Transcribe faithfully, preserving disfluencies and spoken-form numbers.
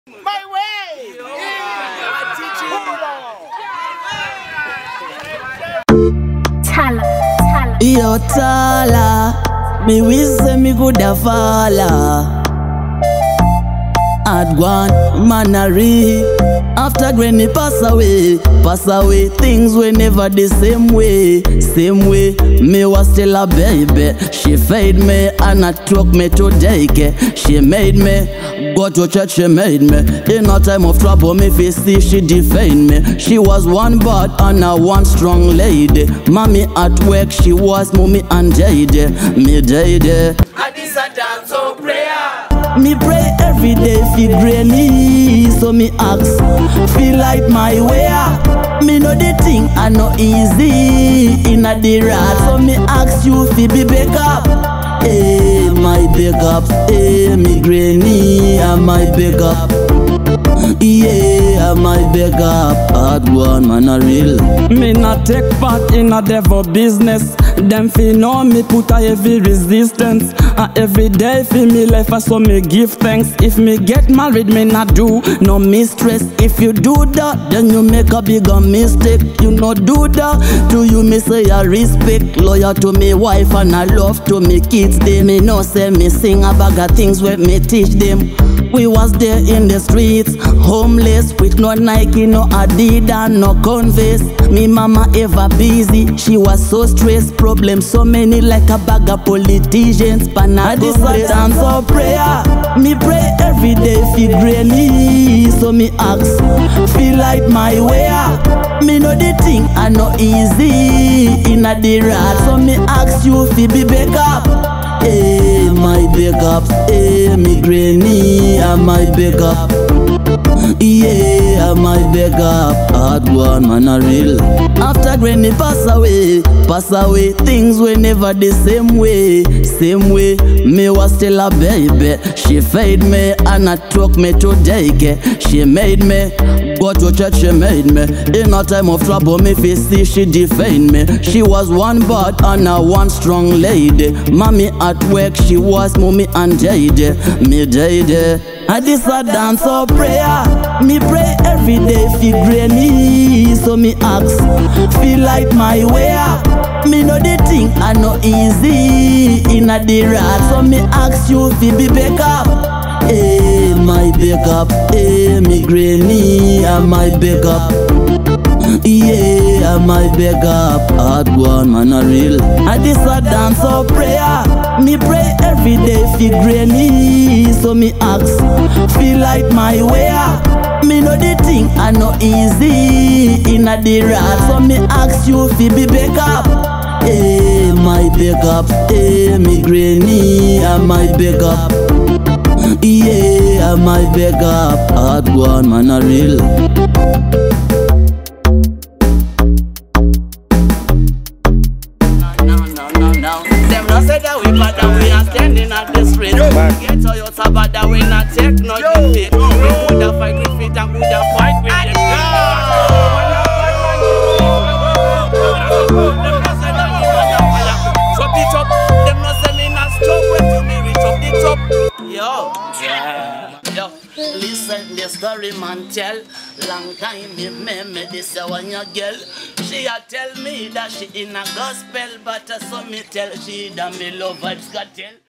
My way! Yeah. I teach you. Tala, Tala. Yo Tala, me wish say me coulda falla. I'd one mannery. After granny pass away, pass away, things were never the same way, same way. Me was still a baby. She fed me and I took me to daycare. She made me go to church. She made me in a time of trouble. Me face see she defend me. She was one bad and a one strong lady. Mommy at work, she was mommy and Jade. Me Jade. I this a dance or prayer. Me pray every day for granny, so me ask, feel like my way. Me know the thing I know easy in a the rat, so me ask you fi be back up. Hey, my back up, hey, me granny, am my back up. Yeah, my back up, hard one man a real. Me not take part in a devil business. Them fi know me put a heavy resistance. And every day fi me life I so me give thanks. If me get married me not do no mistress. If you do that then you make a bigger mistake. You not do that to you me say I respect. Loyal to me wife and I love to me kids. They me no say me sing a bag of things where me teach them. We was there in the streets, homeless, with no Nike, no Adidas, no Converse. Me mama ever busy, she was so stressed. Problems so many like a bag of politicians. I this a dance or prayer. Me pray every day for granny, so me ask, feel like my way. Me know the thing I know easy in a the rat, so me ask you fi be back up. Hey, my back up, hey, me granny, am my back up. Yeah, my back up, hard one man a real. After granny pass away, pass away, things were never the same way, same way. Me was still a baby. She fed me and I took me to daycare. She made me go to church. She made me in a time of trouble. Me face see she defend me. She was one bad and a one strong lady. Mommy at work, she was mommy and Jade. Me Jade. I this a dance or prayer. Me pray every day for granny, so me ask, feel like my way. Me know the thing I know easy in a the rat, so me ask you fi be back up. Hey, my back up, hey, me granny, am my back up. Yeah, my back up, hard one man a real. I this a dance or prayer. Me pray every day for granny, so me ask, feel like my way. Me know the thing I know easy in a the rat, so me ask you fi be back up. Hey, my back up, hey, me granny, am my back up. Yeah, my back up, hard one man a real. Them not say that we bad and we are standing at the street. We get Toyota bad that we not take no defeat. We coulda fight with feet and coulda fight with the feet. Them not say that we bad and we are so beat up. Them not say me not stop when to me reach up the top. Yo, yeah, yo. Listen, the story man tell. Long time me me this a one your girl. She a tell me that she in a gospel, but uh, so me tell she that me love vibes got tell.